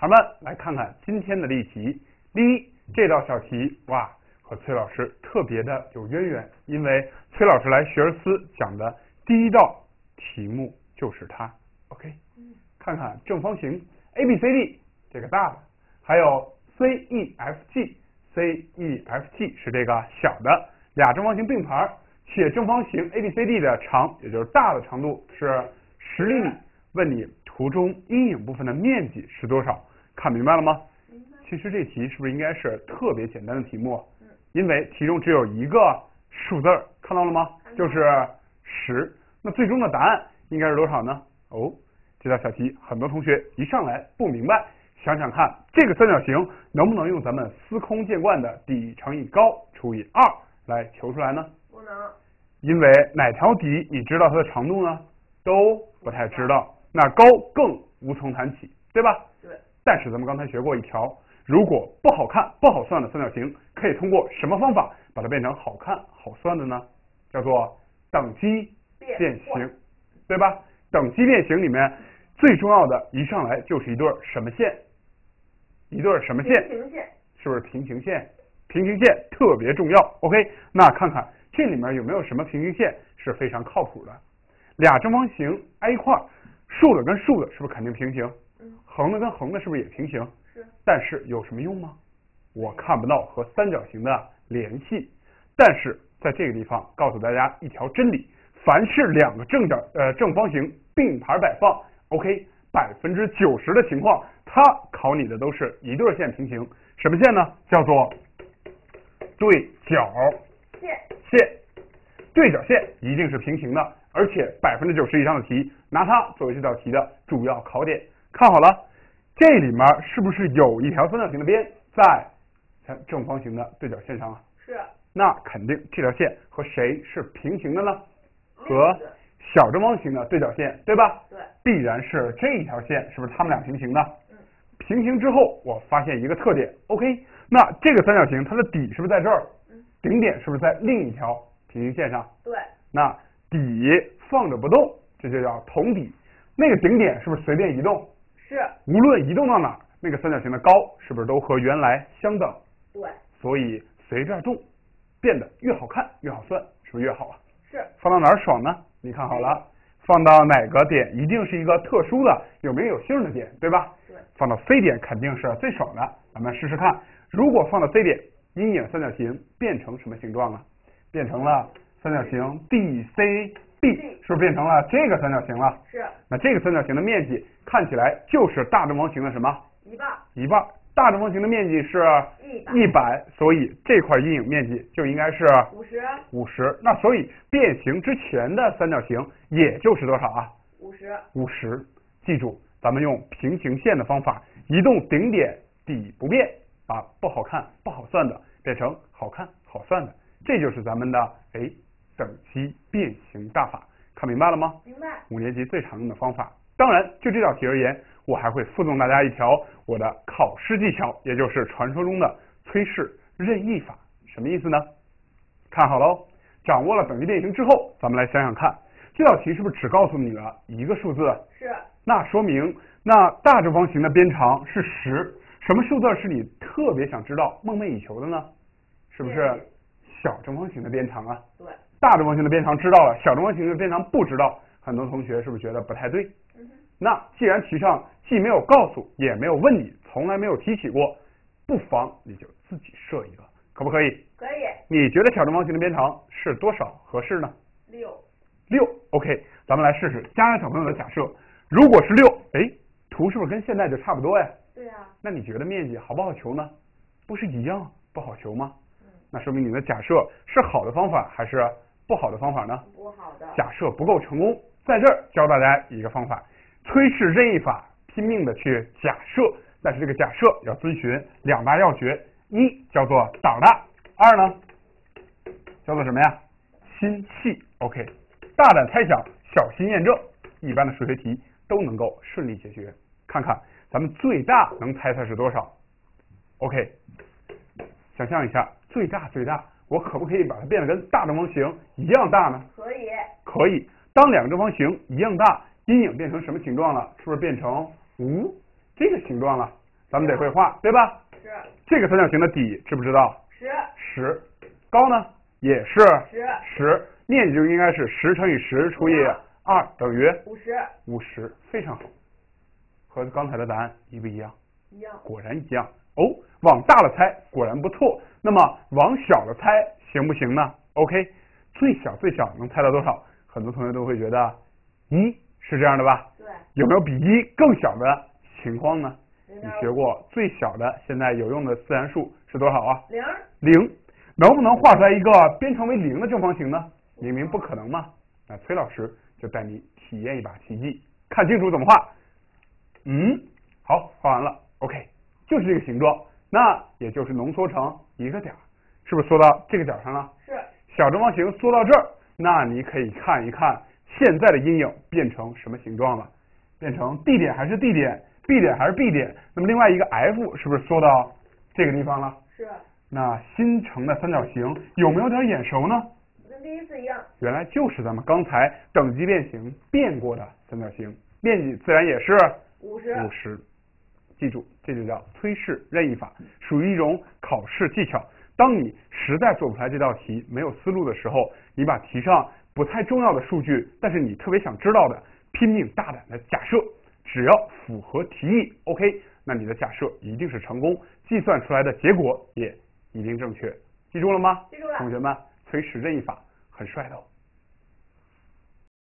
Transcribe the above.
孩儿们来看看今天的例题。第一，这道小题哇，和崔老师特别的有渊源，因为崔老师来学而思讲的第一道题目就是它。OK， 看看正方形 ABCD 这个大的，还有 CEFG 是这个小的，俩正方形并排，且正方形 ABCD 的长，也就是大的长度是10厘米。问你图中阴影部分的面积是多少？看明白了吗？其实这题是不是应该是特别简单的题目？因为题中只有一个数字，看到了吗？就是10。那最终的答案应该是多少呢？哦，这道小题很多同学一上来不明白，想想看，这个三角形能不能用咱们司空见惯的底乘以高除以2来求出来呢？ 不能。 因为哪条底你知道它的长度呢？都不太知道。那高更无从谈起，对吧？ 对。 但是咱们刚才学过一条，如果不好看、不好算的三角形，可以通过什么方法把它变成好看、好算的呢？叫做等级变形，对吧？等级变形里面最重要的一上来就是一对什么线？一对什么线？ 平行线。 是不是平行线？平行线特别重要。OK， 那看看这里面有没有什么平行线是非常靠谱的？俩正方形挨一块，竖的跟竖的是不是肯定平行？横的跟横的是不是也平行？ 是。 但是有什么用吗？我看不到和三角形的联系。但是在这个地方告诉大家一条真理：凡是两个正方形并排摆放 ，OK， 90%的情况，它考你的都是一对线平行。什么线呢？叫做对角线。对角线一定是平行的。而且90%以上的题拿它作为这道题的主要考点。看好了，这里面是不是有一条三角形的边在正方形的对角线上啊？ 是。 那肯定这条线和谁是平行的呢？和小正方形的对角线，对吧？ 对。 必然是这一条线，是不是它们俩平行的？平行之后，我发现一个特点 ，OK， 那这个三角形它的底是不是在这儿？顶点是不是在另一条平行线上？ 对。 那底放着不动，这就叫同底。那个顶点是不是随便移动？ 是。 无论移动到哪儿，那个三角形的高是不是都和原来相等？ 对。 所以随着动，变得越好看越好算，是不是越好啊？ 是。 放到哪儿爽呢？你看好了，放到哪个点一定是一个特殊的有名有姓的点，对吧？ 对。 放到 C 点肯定是最爽的。咱们试试看，如果放到 C 点，阴影三角形变成什么形状啊？变成了三角形 DCB， 是不是变成了这个三角形了？ 是。 那这个三角形的面积看起来就是大正方形的什么？ 一半。 大正方形的面积是100，所以这块阴影面积就应该是50。那所以变形之前的三角形也就是多少啊？50。记住，咱们用平行线的方法，移动顶点，底不变，把不好看不好算的变成好看好算的，这就是咱们的等级变形大法。看明白了吗？ 明白。 5年级最常用的方法。当然，就这道题而言，我还会附送大家一条我的考试技巧，也就是传说中的崔氏任意法。什么意思呢？看好喽，掌握了等级变形之后，咱们来想想看，这道题是不是只告诉你了一个数字？ 是。 那说明那大正方形的边长是10，什么数字是你特别想知道、梦寐以求的呢？是不是小正方形的边长啊？ 对。 大正方形的边长知道了，小正方形的边长不知道，很多同学是不是觉得不太对？那既然题上既没有告诉，也没有问你，从来没有提起过，不妨你就自己设一个，可不可以？ 可以。 你觉得小正方形的边长是多少合适呢？6。OK， 咱们来试试家长小朋友的假设。如果是6，图是不是跟现在就差不多呀？ 对呀。 那你觉得面积好不好求呢？不是一样不好求吗？那说明你的假设是好的方法还是不好的方法呢？ 不好的。 假设不够成功，在这儿教大家一个方法，崔氏任意法，拼命的去假设，但是这个假设要遵循2大要诀，一叫做胆大，2呢叫做什么呀？心细。OK， 大胆猜想，小心验证，一般的数学题都能够顺利解决。看看咱们最大能猜猜是多少 ？OK， 想象一下，最大，我可不可以把它变得跟大正方形一样大呢？ 可以。 可以。当两个正方形一样大，阴影变成什么形状了？是不是变成这个形状了？ 咱们得会画，对吧？ 是。 这个三角形的底知不知道？10。高呢？也是10。面积就应该是10乘以10除以2等于50，非常好。和刚才的答案一不一样？ 一样。 果然一样。哦，往大了猜果然不错。那么往小了猜行不行呢 ？OK， 最小能猜到多少？很多同学都会觉得1，是这样的吧？ 对。 有没有比1更小的情况呢？ 0.5。 你学过最小的现在有用的自然数是多少啊 ？0。 能不能画出来一个边长为0的正方形呢？明明不可能嘛。那崔老师就带你体验一把奇迹，看清楚怎么画。好，画完了。OK， 就是这个形状，那也就是浓缩成一个点，是不是缩到这个点上了？ 是。 小正方形缩到这儿，那你可以看一看现在的阴影变成什么形状了？变成 D 点还是 D 点 ？B 点还是 B 点？那么另外一个 F 是不是缩到这个地方了？ 是。 那新成的三角形有没有点眼熟呢？ 跟第一次一样。 原来就是咱们刚才等级变形变过的三角形，面积自然也是50。记住，这就叫崔氏任意法，属于一种考试技巧。当你实在做不出来这道题，没有思路的时候，你把题上不太重要的数据，但是你特别想知道的，拼命大胆的假设，只要符合题意 ，OK， 那你的假设一定是成功，计算出来的结果也一定正确。记住了吗？ 记住了。 同学们，崔氏任意法很帅的哦。